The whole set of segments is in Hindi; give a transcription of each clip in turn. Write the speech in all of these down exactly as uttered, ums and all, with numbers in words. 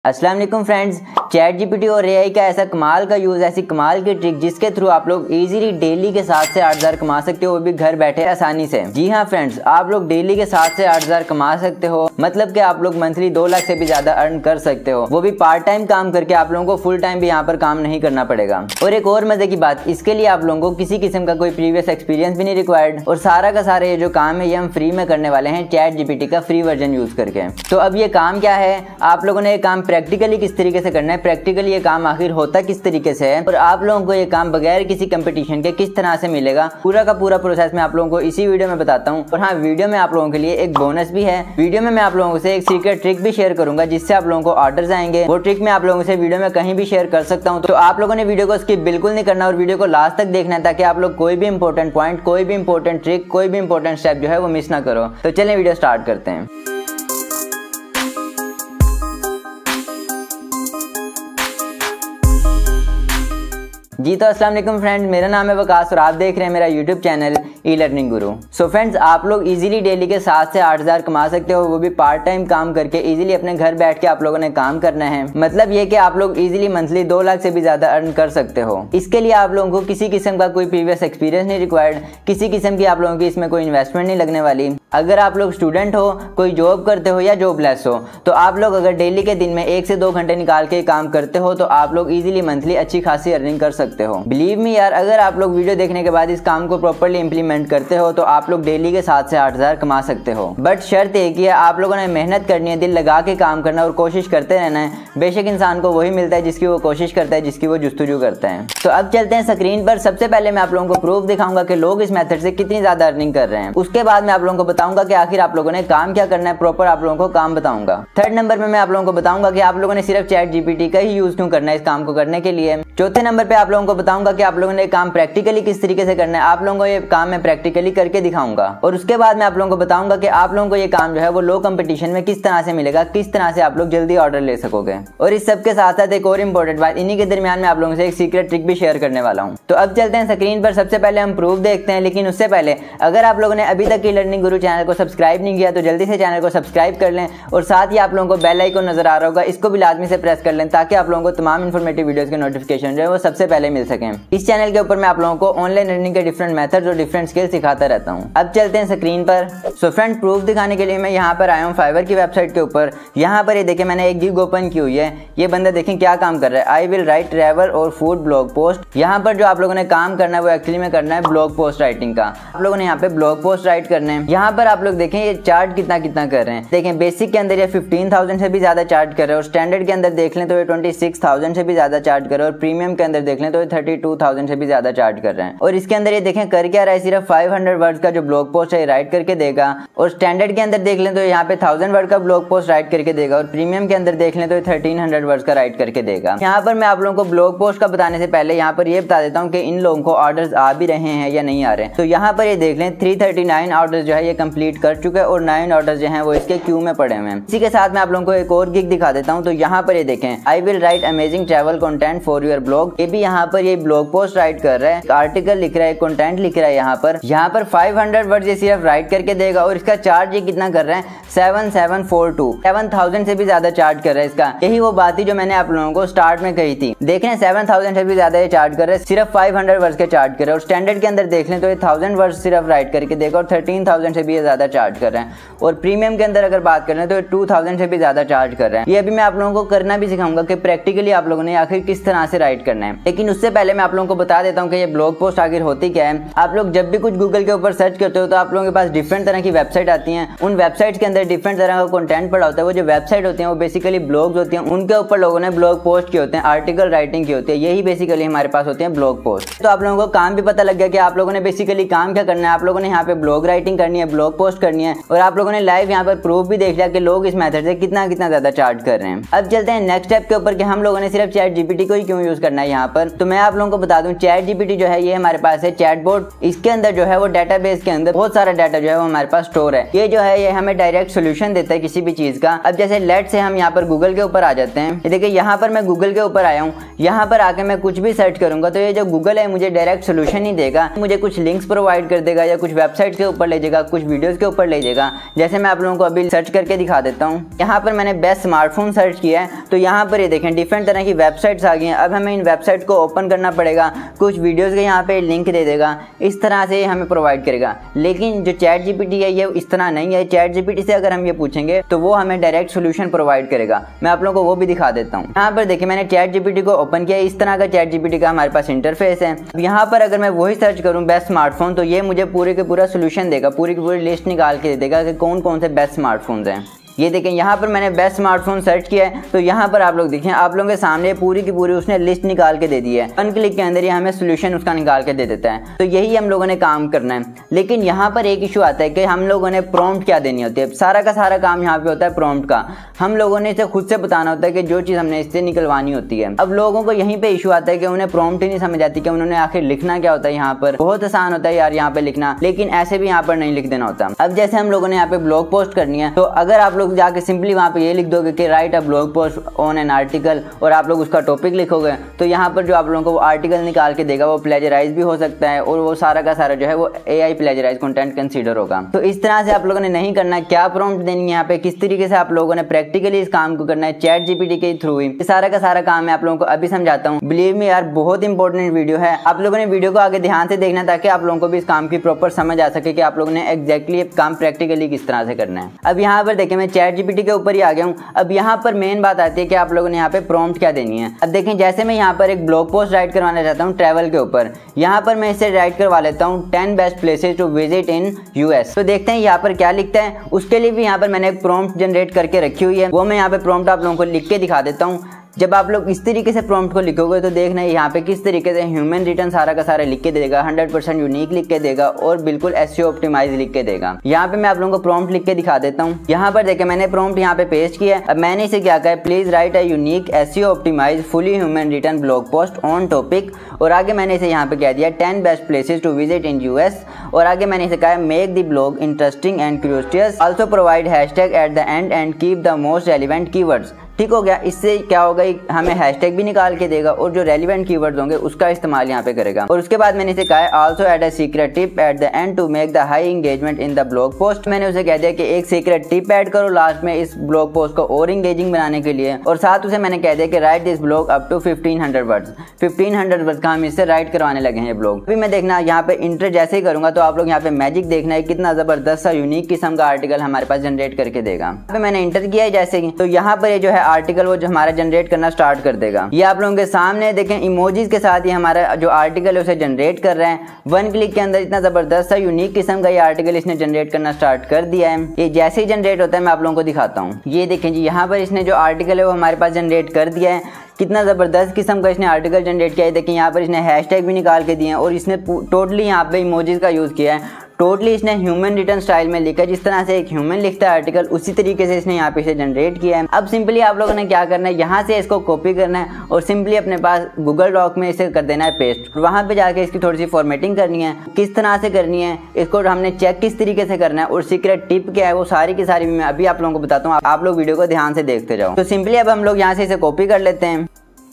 अस्सलाम वालेकुम फ्रेंड्स, चैट जीपीटी और एआई का ऐसा कमाल का यूज़, ऐसी कमाल की ट्रिक जिसके थ्रू आप लोग इजीली डेली के सात से आठ हज़ार कमा सकते हो, वो भी घर बैठे आसानी से। जी हाँ फ्रेंड्स, आप लोग डेली के सात से आठ हज़ार कमा सकते हो, मतलब कि आप लोग मंथली दो लाख से भी ज्यादा अर्न कर सकते हो, वो भी पार्ट टाइम काम करके। आप लोगों को फुल टाइम भी यहाँ पर काम नहीं करना पड़ेगा। और एक और मजे की बात, इसके लिए आप लोगों को किसी किस्म का कोई प्रीवियस एक्सपीरियंस भी नहीं रिक्वायर्ड, और सारा का सारा ये जो काम है ये हम फ्री में करने वाले हैं चैट जीपीटी का फ्री वर्जन यूज करके। तो अब ये काम क्या है, आप लोगों ने ये काम प्रैक्टिकली किस तरीके से करना है, प्रैक्टिकली ये काम आखिर होता किस तरीके से है, और आप लोगों को ये काम बगैर किसी कंपटीशन के किस तरह से मिलेगा, पूरा का पूरा प्रोसेस मैं आप लोगों को इसी वीडियो में बताता हूँ। और हाँ, वीडियो में आप लोगों के लिए एक बोनस भी है। वीडियो में मैं आप लोगों से एक सीक्रेट ट्रिक भी शेयर करूंगा जिससे आप लोगों को ऑर्डर्स आएंगे। वो ट्रिक मैं आप लोगों से वीडियो में कहीं भी शेयर कर सकता हूँ, तो आप लोगों ने वीडियो को स्किप बिल्कुल नहीं करना और वीडियो को लास्ट तक देखना है, ताकि आप लोग कोई भी इंपॉर्टेंट पॉइंट, कोई भी इंपॉर्टेंट ट्रिक, कोई भी इंपॉर्टेंट स्टेप जो है वो मिस ना करो। तो चलिए वीडियो स्टार्ट करते हैं। जी तो अस्सलाम वालेकुम फ्रेंड्स, मेरा नाम है वकास और आप देख रहे हैं मेरा यूट्यूब चैनल ई लर्निंग गुरु। सो फ्रेंड्स, आप लोग इजीली डेली के सात से आठ हज़ार कमा सकते हो, वो भी पार्ट टाइम काम करके। इजीली अपने घर बैठ के आप लोगों ने काम करना है, मतलब ये कि आप लोग इजीली मंथली दो लाख से भी ज्यादा अर्न कर सकते हो। इसके लिए आप लोगों को किसी किस्म का कोई प्रीवियस एक्सपीरियंस नहीं रिक्वायर्ड, किसी किस्म की आप लोगों की इसमें कोई इन्वेस्टमेंट नहीं लगने वाली। अगर आप लोग स्टूडेंट हो, कोई जॉब करते हो या जॉबलेस हो, तो आप लोग अगर डेली के दिन में एक से दो घंटे निकाल के काम करते हो, तो आप लोग इजीली मंथली अच्छी खासी अर्निंग कर सकते हो। बिलीव मी यार, अगर आप लोग वीडियो देखने के बाद इस काम को प्रॉपर्ली इंप्लीमेंट करते हो, तो आप लोग डेली के सात से आठ हजार कमा सकते हो। बट शर्त एक ही है, आप लोगों ने मेहनत करनी है, दिल लगा के काम करना और कोशिश करते रहना है। बेशक इंसान को वही मिलता है जिसकी वो कोशिश करता है, जिसकी वो जुस्तजू करता है। तो अब चलते हैं स्क्रीन पर। सबसे पहले मैं आप लोगों को प्रूफ दिखाऊंगा कि लोग इस मेथड से कितनी ज्यादा अर्निंग कर रहे हैं। उसके बाद मैं आप लोगों को बताऊंगा कि आखिर आप लोगों ने काम क्या करना है, प्रॉपर आप लोगों को काम बताऊंगा। थर्ड नंबर पे मैं आप लोगों को बताऊंगा कि आप लोगों ने सिर्फ चैट जीपीटी का ही यूज क्यों करना है इस काम को करने के लिए। चौथे नंबर पे आप लोगों को बताऊंगा कि आप लोगों ने काम प्रैक्टिकली किस तरीके से करना है। आप लोगों को ये काम मैं प्रैक्टिकली करके दिखाऊंगा। और उसके बाद मैं आप लोगों को बताऊंगा कि आप लोगों को ये काम जो है वो लो कंपटीशन में किस तरह से मिलेगा, किस तरह से आप लोग जल्दी ऑर्डर ले सकोगे। और इस सब के साथ साथ एक और इंपॉर्टेंट बात, इन्हीं के दरमियान में आप लोगों से एक सीक्रेट ट्रिक भी शेयर करने वाला हूँ। तो अब चलते हैं स्क्रीन पर। सबसे पहले हम प्रूफ देखते हैं, लेकिन उससे पहले अगर आप लोगों ने अभी तक ई लर्निंग गुरु चैनल को सब्सक्राइब नहीं किया तो जल्दी से चैनल को सब्सक्राइब कर लें, और साथ ही आप लोगों को बेल आइकन नजर आ रहा होगा, इसको भी लाजमी से प्रेस कर लें, ताकि आप लोगों को तमाम इन्फॉर्मेटिव वीडियोस के नोटिफिकेशन जो है वो सबसे पहले मिल सकें। इस चैनल के ऊपर मैं आप लोगों को ऑनलाइन अर्निंग के डिफरेंट मेथड्स और डिफरेंट स्किल्स सिखाता रहता हूँ। अब चलते हैं स्क्रीन पर। सो फ्रेंड, प्रूफ दिखाने के लिए मैं यहाँ पर आया हूँ फाइवर की वेबसाइट के ऊपर। यहाँ पर ये देखें, मैंने एक गिग ओपन की हुई है। ये बंदा देखें क्या काम कर रहा है, आई विल राइट ट्रैवल और फूड ब्लॉग पोस्ट। यहाँ पर जो आप लोगों ने काम करना है वो एक्चुअली में करना है ब्लॉग पोस्ट राइटिंग का। आप लोगों ने यहाँ पे ब्लॉग पोस्ट राइट करने हैं। यहाँ पर आप लोग देखें ये चार्ट कितना कितना कर रहे हैं। देखें बेसिक के अंदर ये फिफ्टीन थाउजेंड से भी ज्यादा चार्ज कर रहे हैं, और स्टैंडर्ड के अंदर देख लें तो ये ट्वेंटी सिक्स थाउजेंड से भी ज्यादा चार्ज कर रहे हैं, और प्रीमियम के अंदर देख लें तो ये थर्टी टू थाउजेंड से भी ज्यादा चार्ज कर रहे हैं। और इसके अंदर ये देखें कर क्या रहा है, सिर्फ फाइव हंड्रेड वर्ड्स का जो ब्लॉग पोस्ट है राइट करके देगा। और स्टैंडर्ड के अंदर देख लें तो यहाँ पे थाउजेंड वर्ड का ब्लॉग पोस्ट राइट करके देगा, और प्रीमियम के अंदर देख लें तो थर्टीन हंड्रेड वर्ड्स का राइट करके देगा। यहाँ पर मैं आप लोगों को ब्लॉग पोस्ट का बताने से पहले यहाँ पर ये बता देता हूँ कि इन लोगों को ऑर्डर्स आ भी रहे हैं या नहीं आ रहे हैं। तो यहाँ पर ये देख लें थ्री थर्टी नाइन ऑर्डर्स जो है ये कंप्लीट कर चुके हैं, और नाइन ऑर्डर्स जो है वो इसके क्यू में पड़े हुए हैं। इसी के साथ मैं आप लोगों को एक और गिग दिखा देता हूँ। तो यहाँ पर ये देखें, I will write amazing travel content for your blog. ये भी यहाँ पर ये ब्लॉग पोस्ट राइट कर रहा है, आर्टिकल लिख रहा है, कंटेंट लिख रहा है। यहाँ पर यहाँ पर फाइव हंड्रेड वर्ड ये सिर्फ राइट करके देगा, और इसका चार्ज ये कितना कर रहा है, seven seven four two, seven thousand से भी ज्यादा चार्ज कर रहा है इसका। यही वो बात थी जो मैंने आप लोगों को स्टार्ट में कही थी। देख रहे हैं सेवन थाउजेंड से भी ज्यादा ये चार्ज कर रहा है, सिर्फ फाइव हंड्रेड वर्ड्स के चार्ज कर रहा है। और स्टैंडर्ड के अंदर देख लें तो ये थाउजेंड वर्ड्स सिर्फ राइट करके देगा, और थर्टीन थाउजेंड से भी ये ज्यादा चार्ज कर रहे हैं। और प्रीमियम के अंदर अगर बात करें तो टू थाउजेंड से भी ज्यादा चार्ज कर रहे हैं। ये अभी मैं आप लोगों को करना भी सिखाऊंगा कि प्रैक्टिकली आप लोगों ने आखिर किस तरह से राइट करना है। लेकिन उससे पहले मैं आप लोगों को बता देता हूँ कि ये ब्लॉग पोस्ट आखिर होती क्या है। आप लोग जब भी कुछ गूगल के ऊपर सर्च करते हो तो आप लोगों के पास डिफरेंट तरह की वेबसाइट आती हैं। उन वेबसाइट्स के अंदर डिफरेंट तरह का कंटेंट पड़ा होता है। वो जो वेबसाइट होती है वो बेसिकली ब्लॉग्स होती हैं, उनके ऊपर लोगों ने ब्लॉग पोस्ट किए होते हैं, आर्टिकल राइटिंग की होती है। यही बेसिकली हमारे पास होते हैं ब्लॉग पोस्ट। तो आप लोगों को काम भी पता लग गया कि आप लोगों ने बेसिकली काम क्या करना है। आप लोगों ने यहाँ पे ब्लॉग राइटिंग करनी है, ब्लॉग पोस्ट करनी है, और आप लोगों ने लाइव यहाँ पर प्रूफ भी देख लिया कि लोग इस मेथड से कितना कितना ज्यादा चार्ज कर रहे हैं। अब चलते हैं नेक्स्ट स्टेप के ऊपर कि हम लोगों ने सिर्फ चैट जीपीटी को ही क्यों यूज यूज करना है यहाँ पर। तो मैं आप लोगों को बता दूं चैट जीपीटी जो है ये हमारे पास है चैटबॉट, इसके अंदर जो है वो डेटाबेस के अंदर बहुत सारा डाटा जो है वो हमारे पास स्टोर है। ये जो है ये हमें डायरेक्ट सोल्यूशन देता है किसी भी चीज का। अब जैसे लेट से हम यहाँ पर गूगल के ऊपर आ जाते हैं, ये देखिए यहाँ पर मैं गूगल के ऊपर आया हूँ, यहाँ पर आके मैं कुछ भी सर्च करूंगा तो ये जो गूगल है मुझे डायरेक्ट सोल्यूशन ही देगा, मुझे कुछ लिंक्स प्रोवाइड कर देगा या कुछ वेबसाइट के ऊपर ले जाएगा, कुछ वीडियोस के ऊपर ले जाएगा। जैसे मैं आप लोगों को अभी सर्च करके दिखा देता हूँ, यहाँ पर मैंने बेस्ट स्मार्टफोन सर्च किया है तो यहाँ पर ये देखें डिफरेंट तरह की वेबसाइट्स आ गई हैं। अब हमें इन वेबसाइट को ओपन करना पड़ेगा, कुछ वीडियोस के यहाँ पे लिंक दे देगा, इस तरह से हमें प्रोवाइड करेगा। लेकिन जो चैट जीपीटी है ये इस तरह नहीं है। चैट जीपीटी से अगर हम ये पूछेंगे तो वो हमें डायरेक्ट सोल्यूशन प्रोवाइड करेगा। मैं आप लोगों को वो भी दिखा देता हूँ। यहाँ पर देखिए मैंने चैट जीपीटी को ओपन किया, इस तरह का चैट जीपीटी का हमारे पास इंटरफेस है। यहाँ पर अगर मैं वही सर्च करूँ बेस्ट स्मार्टफोन तो ये मुझे पूरे के पूरा सोल्यूशन देगा, पूरी की पूरी लिस्ट निकाल के दे देगा कि कौन कौन से बेस्ट स्मार्टफोन्स हैं। ये देखें यहाँ पर मैंने बेस्ट स्मार्टफोन सर्च किया है तो यहाँ पर आप लोग देखें आप लोगों के सामने पूरी की पूरी उसने लिस्ट निकाल के दे दी है। वन क्लिक के अंदर ये हमें सोल्यूशन उसका निकाल के दे देता है। तो यही हम लोगों ने काम करना है। लेकिन यहाँ पर एक इशू आता है कि हम लोगों ने प्रॉम्प्ट क्या देनी होती है। सारा का सारा काम यहाँ पे होता है प्रॉम्प्ट का। हम लोगों ने इसे खुद से बताना होता है कि जो चीज़ हमने इससे निकलवानी होती है। अब लोगों को यहीं पे इशू आता है कि उन्हें प्रॉम्प्ट ही नहीं समझ आती कि उन्होंने आखिर लिखना क्या होता है। यहाँ पर बहुत आसान होता है यार यहाँ पे लिखना, लेकिन ऐसे भी यहाँ पर नहीं लिख देना होता। अब जैसे हम लोगों ने यहाँ पे ब्लॉग पोस्ट करनी है तो अगर आप लोग जाके सिंपली वहाँ पे ये लिख दोगे कि write a blog post on an article और आप लोग उसका टॉपिक लिखोगे तो यहाँ पर जो आप लोगों को वो आर्टिकल निकाल के देगा वो प्लेजराइज भी हो सकता है और वो सारा का सारा जो है वो एआई प्लेजराइज कंटेंट कंसीडर होगा। तो इस तरह से आप लोगों ने नहीं करना है। क्या प्रॉम्प्ट देनी है यहाँ पे, किस तरीके से आप लोगों ने प्रैक्टिकली इस काम को करना है चैट जीपीटी के थ्रू ही, सारा का सारा काम मैं आप लोगों को अभी समझाता हूँ। बिलीव मी यार बहुत इंपॉर्टेंट वीडियो है, आप लोगों ने वीडियो को आगे ध्यान से देखना ताकि आप लोगों को भी इस काम की प्रॉपर समझ आ सके कि आप लोगों ने एक्जैक्टली काम प्रैक्टिकली किस तरह से करना है। अब यहाँ पर देखिए मैं चैट जीपीटी के ऊपर ही आ गया हूँ। अब यहाँ पर मेन बात आती है कि आप लोगों ने यहाँ पे प्रॉम्प्ट क्या देनी है। अब देखें जैसे मैं यहाँ पर एक ब्लॉग पोस्ट राइट करवाना चाहता हूँ ट्रैवल के ऊपर, यहाँ पर मैं इसे राइट करवा लेता हूँ ten best places to visit in US. तो देखते हैं यहाँ पर क्या लिखता है। उसके लिए भी यहाँ पर मैंने एक प्रॉम्प्ट जनरेट करके रखी हुई है, वो मैं यहाँ पे प्रॉम्प्ट आप लोगों को लिख के दिखा देता हूँ। जब आप लोग इस तरीके से प्रॉम्प्ट को लिखोगे तो देखना यहाँ पे किस तरीके से ह्यूमन रिटर्न सारा का सारा लिख के देगा, हंड्रेड परसेंट यूनिक लिख के देगा और बिल्कुल एसईओ ऑप्टिमाइज लिख के देगा। यहाँ पे मैं आप लोगों को प्रॉम्प्ट लिख के दिखा देता हूँ। यहाँ पर देखें मैंने प्रॉम्प्ट यहाँ पे पेस्ट किया है। अब मैंने इसे क्या कहा है, please write a unique SEO optimize fully human written blog post on topic, और आगे मैंने इसे यहाँ पे कह दिया ten best places to visit in US, और आगे मैंने इसे कहा make the blog interesting and curious, also provide hashtag at the end and keep the most relevant keywords. ठीक हो गया। इससे क्या होगा, हमें हैशटैग भी निकाल के देगा और जो रेलिवेंट कीवर्ड्स होंगे उसका इस्तेमाल यहाँ पे करेगा। और उसके बाद मैंने इसे कहा है also add a secret tip at the end to make the high engagement in the blog post. मैंने उसे कह दिया कि एक सीक्रेट टिप ऐड करो लास्ट में इस ब्लॉग पोस्ट को और इंगेजिंग बनाने के लिए, और साथ उसे मैंने कह दिया कि write this blog up to fifteen hundred words. Fifteen hundred words का हम इससे राइट करवाने लगे हैं ये ब्लॉग। अभी मैं देखना यहाँ पे इंटर जैसे ही करूंगा तो आप लोग यहाँ पे मैजिक देखना है कितना जबरदस्त सा यूनिक किस्म का आर्टिकल हमारे पास जनरेट करके देगा। मैंने इंटर किया है जैसे ही, तो यहाँ पर ये जो है आर्टिकल वो जो हमारा जनरेट करना स्टार्ट कर देगा। ये आप लोगों के सामने देखें इमोजीज के साथ ये हमारा जो आर्टिकल है उसे जनरेट कर रहे हैं। वन क्लिक के अंदर इतना जबरदस्त सा यूनिक किस्म का ये आर्टिकल इसने जनरेट करना स्टार्ट कर दिया है। ये जैसे ही जनरेट होता है मैं आप लोगों को दिखाता हूँ। ये देखें जी यहाँ पर इसने जो आर्टिकल है वो हमारे पास जनरेट कर दिया है। कितना ज़बरदस्त किस्म का इसने आर्टिकल जनरेट किया है। देखिए यहाँ पर इसने हैशटैग भी निकाल के दिए हैं और इसने टोटली यहाँ पे इमोजीज का यूज़ किया है। टोटली इसने ह्यूमन रिटर्न स्टाइल में लिखा है, जिस तरह से एक ह्यूमन लिखता है आर्टिकल उसी तरीके से इसने यहाँ पे इसे जनरेट किया है। अब सिंपली आप लोगों ने क्या करना है, यहाँ से इसको कॉपी करना है और सिंपली अपने पास गूगल डॉक में इसे कर देना है पेस्ट। वहाँ पे जाके इसकी थोड़ी सी फॉर्मेटिंग करनी है, किस तरह से करनी है, इसको हमने चेक किस तरीके से करना है और सीक्रेट टिप क्या है वो सारी की सारी मैं अभी आप लोगों को बताता हूँ। आप लोग वीडियो को ध्यान से देखते जाओ। तो सिंपली अब हम लोग यहाँ से इसे कॉपी कर लेते हैं।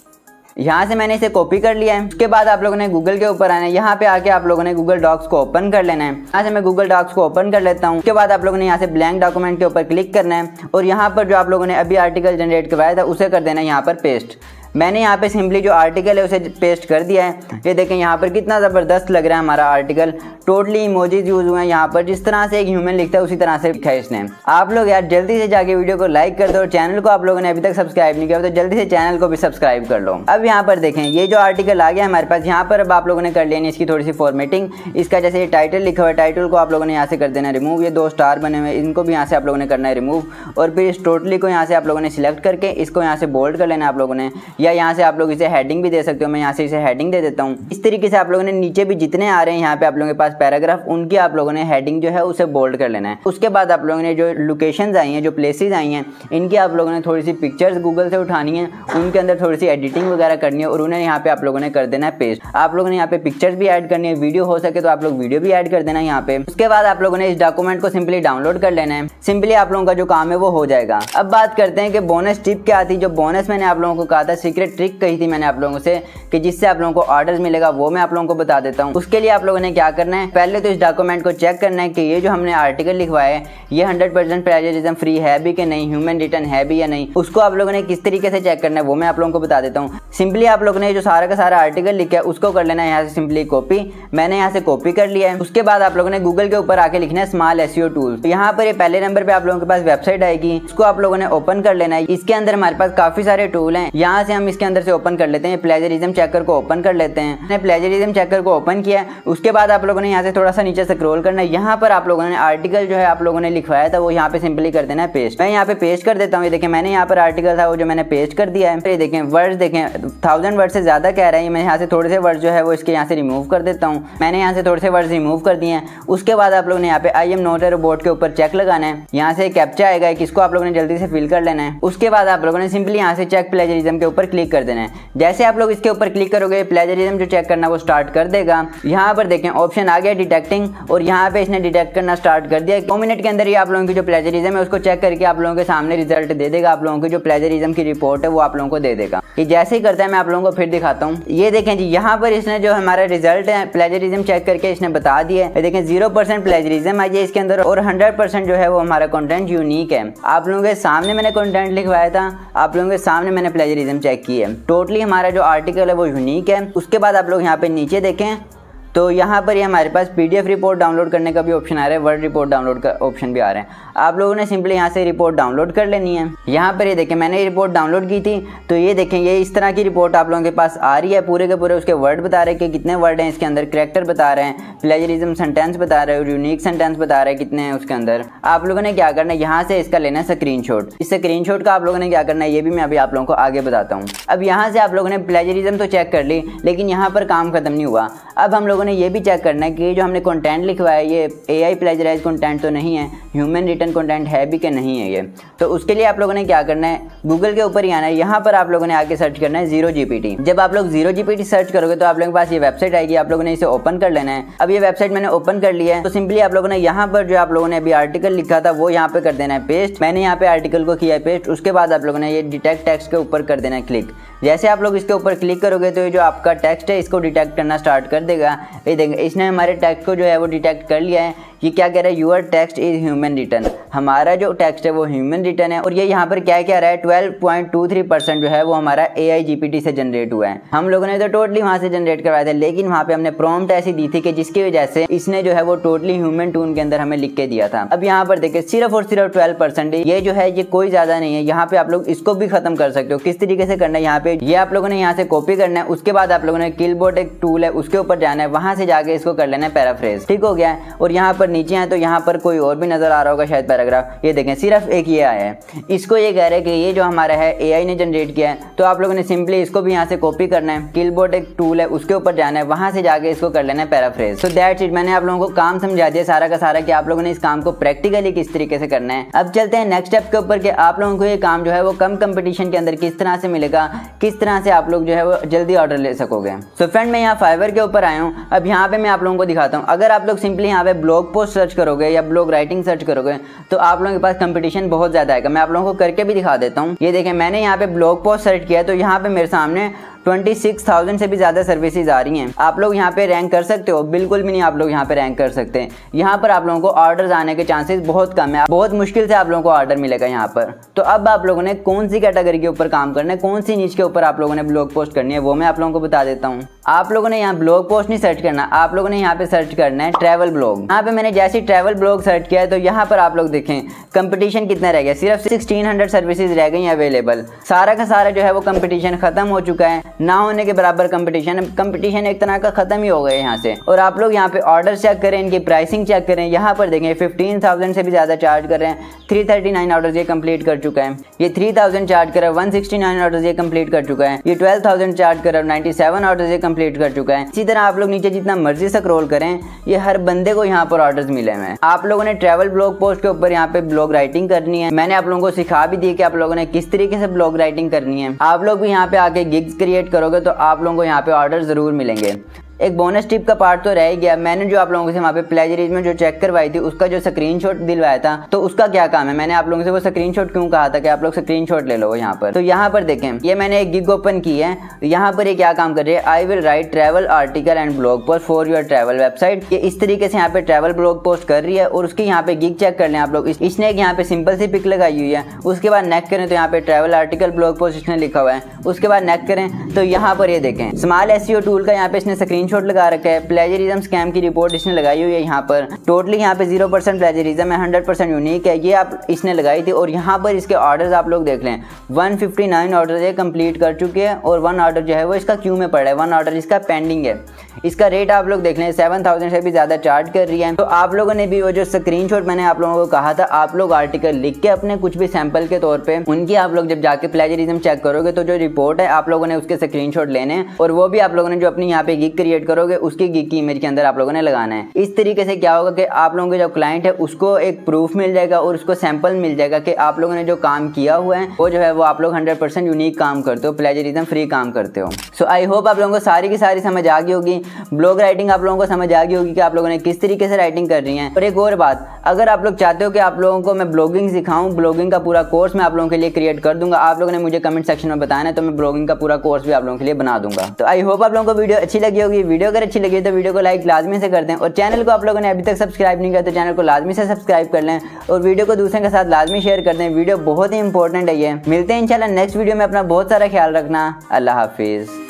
यहाँ से मैंने इसे कॉपी कर लिया है। उसके बाद आप लोगों ने गूगल के ऊपर आना है। यहाँ पे आके आप लोगों ने गूगल डॉक्स को ओपन कर लेना है। यहाँ से मैं गूगल डॉक्स को ओपन कर लेता हूँ। उसके बाद आप लोगों ने यहाँ से ब्लैंक डॉक्यूमेंट के ऊपर क्लिक करना है और यहाँ पर जो आप लोगों ने अभी आर्टिकल जनरेट करवाया था उसे कर देना है यहाँ पर पेस्ट। मैंने यहाँ पे सिंपली जो आर्टिकल है उसे पेस्ट कर दिया है। ये देखें यहाँ पर कितना ज़बरदस्त लग रहा है हमारा आर्टिकल। टोटली इमोजीज यूज़ हुए हैं यहाँ पर, जिस तरह से एक ह्यूमन लिखता है उसी तरह से लिखा है इसने। आप लोग यार जल्दी से जाके वीडियो को लाइक कर दो और चैनल को आप लोगों ने अभी तक सब्सक्राइब नहीं किया तो जल्दी से चैनल को भी सब्सक्राइब कर लो। अब यहाँ पर देखें ये जो आर्टिकल आ गया हमारे पास, यहाँ पर अब आप लोगों ने कर लेनी इसकी थोड़ी सी फॉर्मेटिंग। इसका जैसे ये टाइटल लिखा हुआ है, टाइटल को आप लोगों ने यहाँ से कर देना रिमूव। ये दो स्टार बने हुए इनको भी यहाँ से आप लोगों ने करना है रिमूव। और फिर इस टोटली को यहाँ से आप लोगों ने सिलेक्ट करके इसको यहाँ से बोल्ड कर लेना आप लोगों ने, या यहाँ से आप लोग इसे हेडिंग भी दे सकते हो। मैं यहाँ से इसे हेडिंग दे देता हूँ। इस तरीके से आप लोगों ने नीचे भी जितने आ रहे हैं यहाँ पे आप लोगों के पास पैराग्राफ, उनकी आप लोगों ने हेडिंग जो है उसे बोल्ड कर लेना है। उसके बाद आप लोगों ने जो लोकेशंस आई हैं, जो प्लेसेस आई हैं, इनकी आप लोगों ने थोड़ी सी पिक्चर्स गूगल से उठानी है, उनके अंदर थोड़ी सी एडिटिंग वगैरह करनी है और उन्हें यहाँ पे आप लोगों ने कर देना है पेस्ट। आप लोगों ने यहाँ पे पिक्चर्स भी ऐड करनी है, वीडियो हो सके तो आप लोग वीडियो भी ऐड कर देना है यहाँ पे। उसके बाद आप लोगों ने इस डॉक्यूमेंट को सिंपली डाउनलोड कर लेना है। सिंपली आप लोगों का जो काम है वो हो जाएगा। अब बात करते हैं कि बोनस टिप क्या थी। जो बोनस मैंने आप लोगों को कहा था, सीक्रेट ट्रिक कही थी मैंने आप लोगों से कि जिससे आप लोगों को ऑर्डर्स मिलेगा, वो मैं आप लोगों को बता देता हूँ। उसके लिए आप लोगों ने क्या करना है, पहले तो इस डॉक्यूमेंट को चेक करना है कि ये जो हमने आर्टिकल लिखवाया है ये हंड्रेड परसेंट प्लेजरिज्म फ्री है भी कि नहीं, ह्यूमन रिटर्न है भी या नहीं। उसको आप लोगों ने किस तरीके से चेक करना है वो मैं आप लोगों को बता देता हूँ। सिंपली आप लोगों ने जो सारा का सारा आर्टिकल लिखा है उसको कर लेना है यहाँ से सिंपली कॉपी। मैंने यहाँ से कॉपी कर लिया है। उसके बाद आप लोगों ने गूगल के ऊपर आके लिखना है स्मॉल एसईओ टूल्स। तो यहाँ पर ये पहले नंबर पे आप लोगों के पास वेबसाइट आएगी, इसको आप लोगों ने ओपन कर लेना है। इसके अंदर हमारे पास काफी सारे टूल हैं, यहाँ से हम इसके अंदर से ओपन कर लेते हैं। प्लेजरिज्म चेकर को ओपन कर लेते हैं। मैंने प्लेजरिज्म चेकर को ओपन किया। उसके बाद आप लोगों ने यहाँ से थोड़ा सा नीचे स्क्रॉल करना है। यहाँ पर आप लोगों ने आर्टिकल जो है आप लोगों ने लिखवाया था वो यहाँ पे सिंपली कर देना है पेस्ट। मैं यहाँ पे पेस्ट कर देता हूँ। ये देखें मैंने यहाँ पर आर्टिकल था वो जो मैंने पेस्ट कर दिया है। ये देखें वर्ड्स देखें थाउजेंड वर्ड से ज्यादा कह रहा है। मैं यहाँ से थोड़े से वर्ड जो है वो इसके यहाँ से रिमूव कर देता हूँ। मैंने यहाँ से थोड़े से वर्ड रिमूव कर दिए हैं। उसके बाद आप लोगों ने यहाँ पे I am not a robot के ऊपर चेक लगाना है। यहाँ से कैप्चा आएगा, किसको आप लोगों ने जल्दी से फिल कर लेना है। उसके बाद आप लोगों ने सिंपली यहाँ से चेक प्लेजरिज्म के ऊपर क्लिक कर देना है। जैसे आप लोग इसके ऊपर क्लिक करोगे प्लेजरिज्म जो चेक करना वो स्टार्ट कर देगा। यहाँ पर देखें ऑप्शन आ गया डिटेक्टिंग, और यहाँ पे इसने डिटेक्ट करना स्टार्ट कर दिया। दो मिनट के अंदर ही आप लोगों की जो प्लेजरिज्म है उसको चेक करके आप लोगों के सामने रिजल्ट दे देगा। आप लोगों की जो प्लेजरिज्म की रिपोर्ट है वो आप लोगों को दे देगा। ये जैसे ही करता है मैं आप लोगों को फिर दिखाता हूँ। ये देखें जी, यहाँ पर इसने जो हमारा रिजल्ट है प्लेजरिज्म चेक करके इसने बता दिया है। देखें जीरो परसेंट प्लेजरिज्म आई है इसके अंदर और हंड्रेड परसेंट जो है वो हमारा कंटेंट यूनिक है। आप लोगों के सामने मैंने कंटेंट लिखवाया था, आप लोगों के सामने मैंने प्लेजरिज्म चेक की है। टोटली हमारा जो आर्टिकल है वो यूनिक है। उसके बाद आप लोग यहाँ पे नीचे देखें तो यहाँ पर ये हमारे पास पीडीएफ रिपोर्ट डाउनलोड करने का भी ऑप्शन आ रहा है, वर्ड रिपोर्ट डाउनलोड का ऑप्शन भी आ रहा है। आप लोगों ने सिंपली यहाँ से रिपोर्ट डाउनलोड कर लेनी है। यहाँ पर ये देखें मैंने ये रिपोर्ट डाउनलोड की थी, तो ये देखें ये इस तरह की रिपोर्ट आप लोगों के पास आ रही है। पूरे के पूरे उसके वर्ड बता रहे हैं कि कितने वर्ड हैं इसके अंदर, करैक्टर बता रहे हैं, प्लेजरिज्म सेंटेंस बता रहे हैं, यूनिक सेंटेंस बता रहे हैं कितने हैं उसके अंदर। आप लोगों ने क्या करना है, यहाँ से इसका लेना है स्क्रीनशॉट। इस स्क्रीनशॉट का आप लोगों ने क्या करना है ये भी मैं अभी आप लोगों को आगे बताता हूँ। अब यहाँ से आप लोगों ने प्लेजरिज्म तो चेक कर ली, लेकिन यहाँ पर काम खत्म नहीं हुआ। अब हम लोगों ने ये भी चेक करना है कि जो हमने कंटेंट लिखवाया है ये एआई प्लेजराइज कंटेंट तो नहीं है, ह्यूमन रिटन कंटेंट है भी कि नहीं है ये। तो उसके लिए आप लोगों ने क्या करना है, गूगल के ऊपर ही आना है। यहाँ पर आप लोगों ने आके सर्च करना है जीरो जीपीटी। जब आप लोग जीरो जीपीटी सर्च करोगे तो आप लोगों के पास ये वेबसाइट आएगी, आप लोगों ने इसे ओपन कर लेना है। अब ये वेबसाइट मैंने ओपन कर लिया है, तो सिंपली आप लोगों ने यहाँ पर जो आप लोगों ने अभी आर्टिकल लिखा था वो यहाँ पे कर देना है पेस्ट। मैंने यहाँ पे आर्टिकल को किया है पेस्ट। उसके बाद आप लोगों ने ये डिटेक्ट टेक्स्ट के ऊपर कर देना है क्लिक। जैसे आप लोग इसके ऊपर क्लिक करोगे तो ये जो आपका टेक्स्ट है इसको डिटेक्ट करना स्टार्ट कर देगा। ये देखें इसने हमारे टेक्स्ट को जो है वो डिटेक्ट कर लिया है। ये क्या कह रहा है, your text is human written, हमारा जो टेक्स्ट है वो ह्यूमन रिटन है। और ये यहाँ पर क्या कह रहा है, twelve point two three percent जो है वो हमारा एआई जीपीटी से जनरेट हुआ है। हम लोगों ने तो टोटली वहाँ से जनरेट करवाया था, लेकिन वहाँ पे हमने प्रॉम्प्ट ऐसी दी थी कि जिसकी वजह से इसने जो है वो टोटली ह्यूमन टून के अंदर हमें लिख के दिया था। अब यहाँ पर देखिए सिर्फ और सिर्फ ट्वेल्व परसेंट ये जो है ये कोई ज्यादा नहीं है। यहाँ पे आप लोग इसको भी खत्म कर सकते हो। किस तरीके से करना है, यहाँ पे ये आप लोगों ने यहाँ से कॉपी करना है। उसके बाद आप लोगों ने किलबोर्ड एक टूल है उसके ऊपर जाना है, वहां से जाके इसको कर लेना है पैराफ्रेज। ठीक हो गया है। और यहाँ पर नीचे आए तो यहाँ पर कोई और भी नजर आ रहा होगा शायद पैराग्राफ। ये देखें सिर्फ एक ये आया है। इसको ये कह रहे हैं कि ये जो हमारा है एआई ने जनरेट किया है, तो आप लोगों ने सिंपली इसको भी यहाँ से कॉपी करना है। किलबोर्ड एक टूल है उसके ऊपर जाना है, वहां से जाके इसको कर लेना है पैराफ्रेज। So that's it. मैंने आप लोगों को काम समझा दिया सारा का सारा कि आप लोगों ने इस काम को प्रैक्टिकली किस तरीके से करना है। अब चलते हैं नेक्स्ट स्टेप के ऊपर कि आप लोगों को ये काम जो है वो कम कंपटीशन के अंदर किस तरह से मिलेगा, किस तरह से आप लोग जो है वो जल्दी ऑर्डर ले सकोगे। सो फ्रेंड मैं यहाँ फाइवर के ऊपर आया हूँ। अब यहाँ पे मैं आप लोगों को दिखाता हूँ। अगर आप लोग सिंपली यहाँ पे ब्लॉग पोस्ट सर्च करोगे या ब्लॉग राइटिंग सर्च करोगे तो आप लोगों के पास कंपटीशन बहुत ज्यादा आएगा। मैं आप लोगों को करके भी दिखा देता हूँ। ये देखें मैंने यहाँ पे ब्लॉग पोस्ट सर्च किया तो यहाँ पे मेरे सामने छब्बीस हज़ार से भी ज्यादा सर्विसेज आ रही हैं। आप लोग यहाँ पे रैंक कर सकते हो? बिल्कुल भी नहीं आप लोग यहाँ पे रैंक कर सकते हैं। यहाँ पर आप लोगों को ऑर्डर्स आने के चांसेस बहुत कम है, बहुत मुश्किल से आप लोगों को ऑर्डर मिलेगा यहाँ पर। तो अब आप लोगों ने कौन सी कैटेगरी के ऊपर काम करना है, कौन सी नीच के ऊपर आप लोगों ने ब्लॉग पोस्ट करनी है, वो मैं आप लोगों को बता देता हूँ। आप लोगों ने यहाँ ब्लॉग पोस्ट नहीं सर्च करना, आप लोगों ने यहाँ पे सर्च करना है ट्रैवल ब्लॉग। यहाँ पे मैंने जैसे ट्रैवल ब्लॉग सर्च किया है तो यहाँ पर आप लोग देखें कंपटीशन कितना रह गया, सिर्फ सोलह सौ सर्विसेज रह गई अवेलेबल। सारा का सारा जो है वो कंपटीशन खत्म हो चुका है, ना होने के बराबर कंपटीशन कंपटीशन एक तरह का खत्म ही हो गया यहाँ से। और आप लोग यहाँ पे ऑर्डर चेक करें, इनकी प्राइसिंग चेक करें, यहाँ पर देखें फिफ्टीन थाउजेंड से भी ज्यादा चार्ज कर रहे हैं। थ्री थर्टी नाइन ऑर्डर ये कंप्लीट कर चुका है, ये थ्री थाउजेंड चार्ज कर रहा है, वन सिक्सटी नाइन ऑर्डर ये कंप्लीट कर चुका है, ये ट्वेल्व थाउजेंड चार्ज कर रहा है, नाइन्टी सेवन ऑर्डर ये कंप्लीट कर चुका है। इसी तरह आप लोग नीचे जितना मर्जी स्क्रॉल करें, ये हर बंदे को यहाँ पर ऑर्डर्स मिले हुए हैं। आप लोगों ने ट्रैवल ब्लॉग पोस्ट के ऊपर यहाँ पे ब्लॉग राइटिंग करनी है। मैंने आप लोगों को सिखा भी दी कि आप लोगों ने किस तरीके से ब्लॉग राइटिंग करनी है। आप लोग भी यहाँ पे आके गिग्स क्रिएट करोगे तो आप लोगों को यहाँ पे ऑर्डर जरूर मिलेंगे। एक बोनस टिप का पार्ट तो रह ही गया, मैंने जो आप लोगों से वहाँ पे प्लेजरिज्म जो चेक करवाई थी उसका जो स्क्रीनशॉट दिलवाया था, तो उसका क्या काम है। मैंने आप लोगों से वो स्क्रीनशॉट क्यों कहा था कि आप लोग स्क्रीनशॉट ले लो यहाँ पर। तो यहाँ पर देखें, ये मैंने एक गिग ओपन की है, यहाँ पर ये क्या काम कर रही है, I will write travel article and blog post for your travel website. ये इस तरीके से यहाँ पे ट्रैवल ब्लॉग पोस्ट कर रही है। और उसकी यहाँ पे गिग चेक कर लें आप लोग, इसने एक यहाँ पे सिंपल सी पिक लगाई हुई है। उसके बाद नेक करें तो यहाँ पे ट्रैवल आर्टिकल ब्लॉग पोस्ट इसने लिखा हुआ है। उसके बाद नेक करें तो यहाँ पर ये देखें स्मॉल एसईओ टूल का यहाँ पे इसने स्क्रीनशॉट लगा रखा है। प्लेजरिज्म स्कैम की रिपोर्ट इसने लगाई हुई है यहाँ पर। टोटली यहाँ पे जीरो परसेंट प्लेजरिज्म है, हंड्रेड परसेंट यूनिक है, ये आप इसने लगाई थी। और यहाँ पर इसके ऑर्डर्स आप लोग देख लें, वन फिफ्टी नाइन ऑर्डर ये कंप्लीट कर चुके हैं और वन ऑर्डर जो है वो इसका क्यू में पड़ा है, वन ऑर्डर इसका पेंडिंग है। इसका रेट आप लोग देख लें सेवन थाउजेंड से भी ज़्यादा चार्ज कर रही है। तो आप लोगों ने भी वो जो स्क्रीनशॉट मैंने आप लोगों को कहा था, आप लोग आर्टिकल लिख के अपने कुछ भी सैंपल के तौर पे उनकी आप लोग जब जाके प्लेजरिज्म चेक करोगे तो जो रिपोर्ट है आप लोगों ने उसके स्क्रीनशॉट लेने हैं और वो भी आप लोगों ने जो अपनी यहाँ पे गिग क्रिएट करोगे उसकी गिग की इमेज के अंदर आप लोगों ने लगाना है। इस तरीके से क्या होगा कि आप लोगों के जो क्लाइंट है उसको एक प्रूफ मिल जाएगा और उसको सैंपल मिल जाएगा कि आप लोगों ने जो काम किया हुआ है वो जो है वो आप लोग हंड्रेड परसेंट यूनिक काम करते हो, प्लेजरिज्म फ्री काम करते हो। सो आई होप आप लोगों को सारी की सारी समझ आ गई होगी, ब्लॉग राइटिंग आप लोगों को समझ आ गई होगी कि आप लोगों ने किस तरीके से राइटिंग कर रही हैं। और एक और बात, अगर आप लोग चाहते हो कि आप लोगों को मैं ब्लॉगिंग सिखाऊं, ब्लॉगिंग का पूरा कोर्स मैं आप लोगों के लिए क्रिएट कर दूंगा, आप लोगों ने मुझे कमेंट सेक्शन में बताना है तो मैं ब्लॉगिंग का पूरा कोर्स भी आप लोगों के लिए बना दूंगा। तो आई होप आप लोगों को वीडियो अच्छी लगी होगी। वीडियो अगर अच्छी लगी तो वीडियो को लाइक लाजमी से कर दें और चैनल को आप लोगों ने अभी तक सब्सक्राइब नहीं किया तो चैनल को लाजमी से सब्सक्राइब कर लें और वीडियो को दूसरे के साथ लाजमी शेयर कर दें। वीडियो बहुत ही इंपॉर्टेंट है ये। मिलते हैं इंशाल्लाह नेक्स्ट वीडियो में। अपना बहुत सारा ख्याल रखना। अल्लाह हाफिज़।